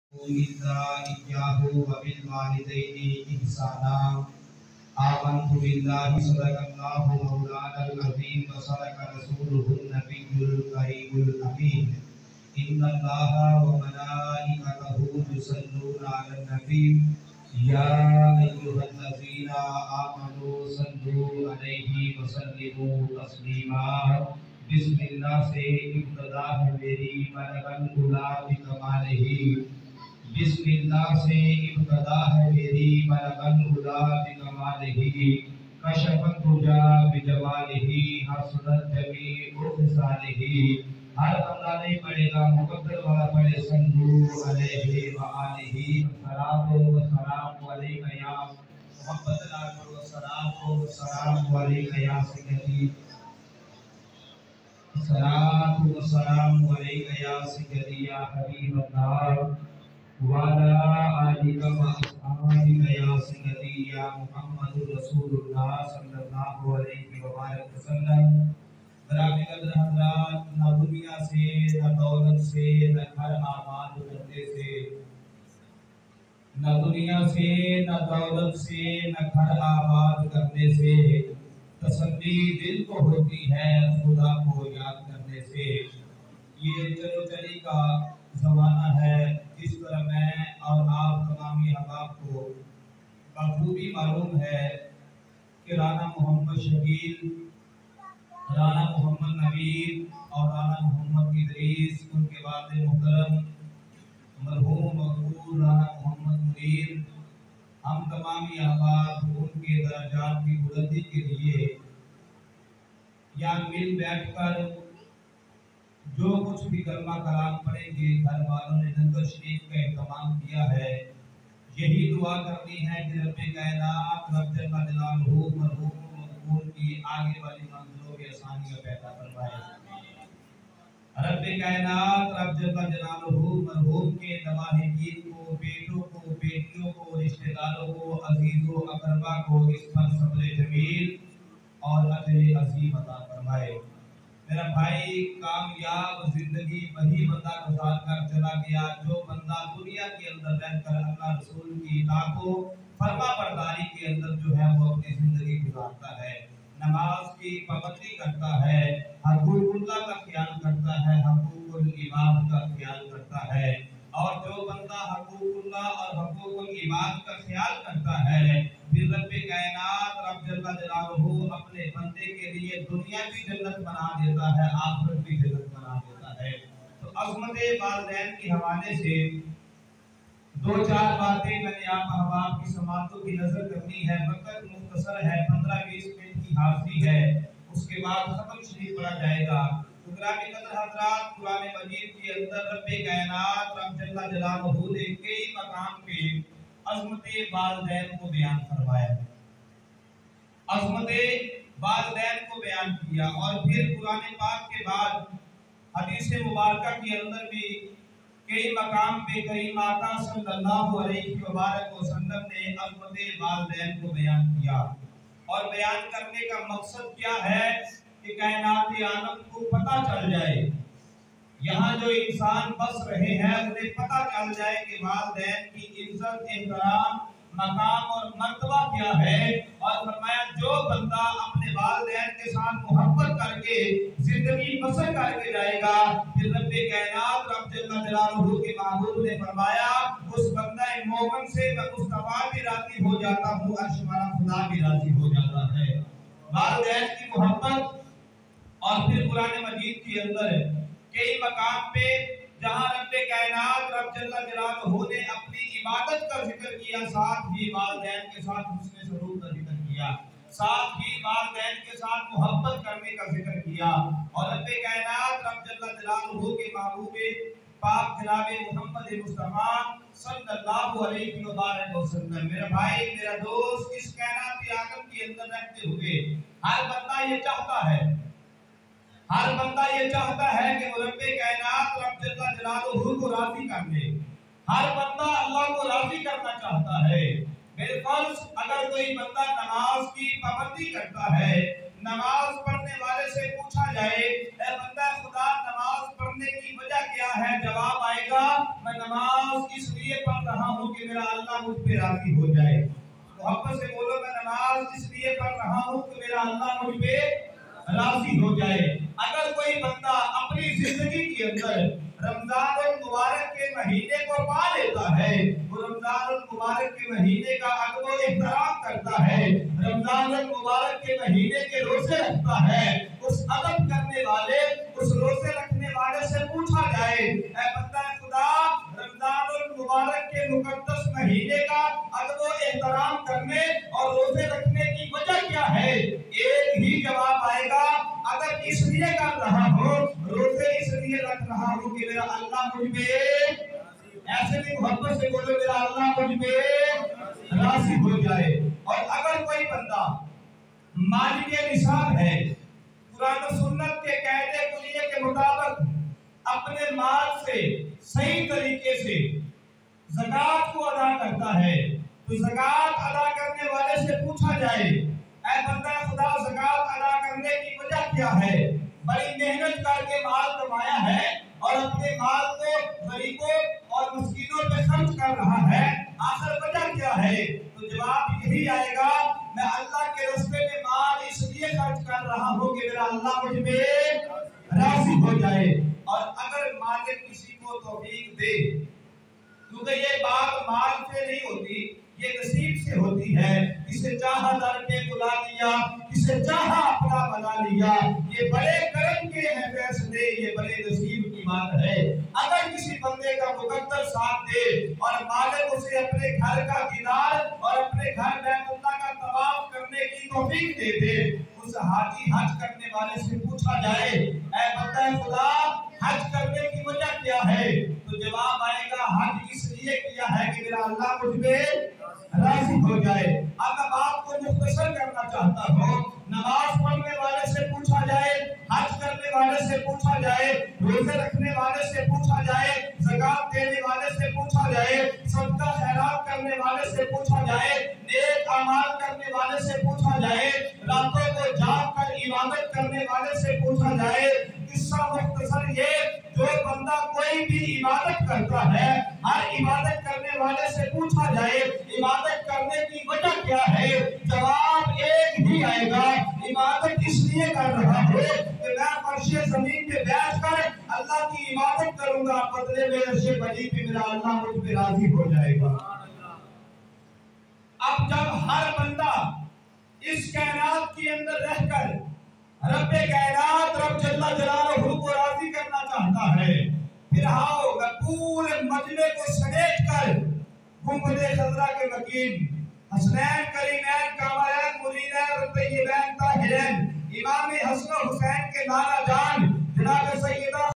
إلا إياه وبالوالدين إحسانا آمنت بالله صدق الله مولانا العظيم وصدق رسوله النبي الكريم الأمين إن الله وملائكته يصلون على النبي يا أيها الذين آمنوا صلوا عليه وسلموا تسليما بسم اللہ سے ابتدا ہے میری بلغ العلا بکمالہ بسم اللہ سے ابتدا ہے میری بلغ العلا بکمالہ کشف الدجا بجمالہ حسنت جمیع خصالہ ہر بندہ نہیں پڑھے گا مقدر والا پڑھے صلو علیہ وآلہ الصلاۃ والسلام علیک یا محمد الصلاۃ والسلام علیک یا سیدی الصلاۃ والسلام علیک یا سیدی یا حبیب اللہ وعلی آلک واصحابک یا سیدی یا محمد رسول اللہ صلی اللہ علیہ وآلہ وسلم۔ برابر قدر حضرات، نہ دنیا سے نہ دولت سے نہ گھر آباد کرنے سے، نہ دنیا سے نہ دولت سے نہ گھر آباد کرنے سے تسلی دل کو ہوتی ہے خدا کو یاد کرنے سے۔ یہ چلو چلی کا زمانہ ہے، اس طرح میں اور آپ تمامی احباب کو بخوبی معلوم ہے کہ رانا محمد شکیل، رانا محمد نوید اور رانا محمد ادریس، ان کے والد محترم مرحوم مقبول رانا محمد منیر، ہم تمامی احباب ان کے درجات کی بلندی کے لیے یہاں مل بیٹھ کر جو کچھ بھی کلمہ کلام پڑھیں گے، گھر والوں نے لنگر شریف کا اہتمام کیا ہے، یہی دعا کرنی ہے کہ رب کائنات رب جل جلالہ مرحوم مقبول کی آگے والی منزلوں کی آسانیاں پیدا فرمائے۔ رب کائنات رب جل جلالہ مرحوم کے نواحدین کو، بیٹوں کو، بیٹیوں کو، رشتہ داروں کو، عزیز و اقربا کو اس پر صبر جمیل اور اجر عظیم عطا فرمائے۔ میرا بھائی، کامیاب زندگی وہی بندہ گزار کر چلا گیا جو بندہ دنیا کے اندر رہ کر اللہ رسول کی اطاعت و فرما برداری کے اندر جو ہے وہ اپنی زندگی گزارتا ہے، نماز کی پابندی کرتا ہے، حقوق اللہ کا خیال کرتا ہے، حقوق العباد کا خیال کرتا ہے۔ اور جو بندہ حقوق اللہ اور حقوق العباد کا خیال کرتا ہے، پھر رب کائنات رب جل جلالہ اپنے بندے کے لیے دنیا کی جنت بنا دیتا ہے، آخرت کی جنت بنا دیتا ہے۔ تو عظمت والدین کے حوالے سے دو چار باتیں میں نے آپ احباب کی سماعتوں کی نظر کرنی ہے، وقت مختصر ہے، 15-20 منٹ کی حاضری ہے، اس کے بعد ختم شریف پڑھا جائے گا۔ تو گرامی قدر حضرات، قرآن مجید کے اندر رب کائنات رب جل جلالہ نے کئی مقام پہ عظمت والدین کو بیان فرمایا، عظمت والدین کو بیان کیا، اور پھر قرآن پاک کے بعد حدیث مبارکہ کے اندر بھی کئی مقام پہ کریم آقا صلی اللہ علیہ وسلم نے عظمت والدین کو بیان کیا۔ اور بیان کرنے کا مقصد کیا ہے کہ کائنات عالم کو پتہ چل جائے، یہاں جو انسان بس رہے ہیں انہیں پتہ چل جائے کہ والدین کی عزت، احترام، مقام اور مرتبہ کیا ہے۔ اور فرمایا جو بندہ اپنے والدین کے ساتھ محبت کر کے زندگی بسر کر کے جائے گا، پھر رب کائنات رب جل جلالہ کے محبوب نے فرمایا اس بندہ مومن سے میں مصطفیٰ بھی راضی ہو جاتا ہوں، عرش والا خدا بھی راضی ہو جاتا ہے۔ والدین کی محبت، اور پھر قرآن مجید کے اندر کئی مقام پہ جہاں رب کائنات رب جل جلالہ نے اپنی عبادت کا ذکر کیا، ساتھ ہی والدین کے ساتھ حسن سلوک کا ذکر کیا، ساتھ ہی والدین کے ساتھ محبت کرنے کا ذکر کیا۔ اور رب کائنات رب جل جلالہ کے محبوب پاک جناب محمد مصطفیٰ صلی اللہ علیہ وسلم، میرا بھائی، میرا دوست، اس کائناتی عالم کے اندر رہتے ہوئے ہر بندہ یہ چاہتا ہے، ہر بندہ یہ چاہتا ہے کہ وہ رب کائنات رب جل جلالہ کو راضی کر لے، ہر بندہ اللہ کو راضی کرنا چاہتا ہے۔ میرے فرض اگر کوئی بندہ نماز کی پابندی کرتا ہے، نماز پڑھنے والے سے پوچھا جائے اے بندہ خدا نماز پڑھنے کی وجہ کیا ہے، جواب آئے گا میں نماز اس لیے रहा हूँ कि मेरा अल्लाह मुझ पे राजी हो जाए। मोहब्बत से बोलो, मैं नमाज इसलिए पढ़ रहा हूँ कि मेरा अल्लाह मुझ पे राजी हो जाए। अगर कोई बंदा अपनी जिंदगी के अंदर रमजान मुबारक के महीने को पा लेता है, वो रमजान मुबारक के महीने का अदब व एहतराम करता है, रमजान मुबारक के महीने के रोजे रखता है, उस अदब करने वाले, उस रोजे रखने वाले से पूछा जाए, ऐ बंदा खुदा, रमजान मुबारक के मुकद्दस महीने का अदब व एहतराम करने और रोजे रखने की वजह क्या है? एक ही जवाब आएगा, अदब इसलिए कर रहा हूँ, रोजे इसलिए रख रहा हूँ कि मेरा अल्लाह मुझ पे, ऐसे भी मोहब्बत से बोलो, मेरा अल्लाह मुझ पे राजी हो जाए। और अगर कोई बंदा मालिक निसाब है, कुरान और सुन्नत के कायदे कुलिये के मुताबिक अपने माल से सही तरीके से ज़कात को अदा करता है, तो ज़कात अदा करने वाले से पूछा जाए, ऐ बंदा खुदा, ज़कात अदा करने की वजह क्या है? बड़ी मेहनत करके माल कमाया है और अपने माल को गरीबों और मिस्कीनों पे खर्च कर रहा है, आखिर वजह क्या है? तो जवाब यही आएगा, मैं अल्लाह के रास्ते में माल इसलिए खर्च कर रहा हूँ कि मेरा अल्लाह मुझ पे राजी हो जाए। और अगर मालिक किसी को तौफीक दे, क्योंकि ये बात माल से नहीं होती, ये नसीब से होती है, इसे चाहा दर पे बुला लिया, इसे चाहा अपना बना लिया, ये बड़े करम के हैं फैसले, ये बड़े नसीब की बात है। अगर किसी बंदे का मुकद्दर साथ दे और मालिक उसे अपने घर का दीदार और अपने घर बैतुल्लाह का तवाफ करने की तौफीक दे दे, उस हाजी हज करने वाले से पूछा जाए, ऐ बंदा खुदा, हज करने की वजह क्या है? तो जवाब आएगा, हज इसलिए किया है कि मेरा अल्लाह मुझ पे राजी हो जाए। अब मैं बात को मुख्तसर करना चाहता हूँ। नमाज पढ़ने वाले से पूछा जाए, हज करने वाले से पूछा जाए, रोजे रखने वाले से पूछा जाए, ज़कात देने वाले से पूछा जाए, सदका खैरात करने वाले से पूछा जाए, नेक अमाल करने वाले से पूछा जाए, रातों को जाग कर इबादत करने वाले से पूछा जाए। किस्सा मुख्तसर ये, जो बंदा कोई भी इबादत करता है, हर इबादत करने वाले से पूछा जाए, इबादत करने की वजह क्या है? जवाब एक ही आएगा, इबादत इसलिए कर रहा हूँ कि मैं फर्शे ज़मीन पे बैठकर अल्लाह की इबादत करूंगा, बदले में अर्शे बजी पे मेरा अल्लाह मुझ पे राजी हो जाएगा। अब जब हर बंदा इस कायनात के अंदर रहकर रब्बे कायनात रब जल्ला जलालहू को राजी करना चाहता है, फिर आओ मैं पूरे मजमे को समेट कर गुंबदे खज़रा के वकील हसनैन करीमैन कामरैन मुरीनैन तय्यबैन ताहिरैन इमाम हसन हुसैन के नाना जान जनाब सैयदा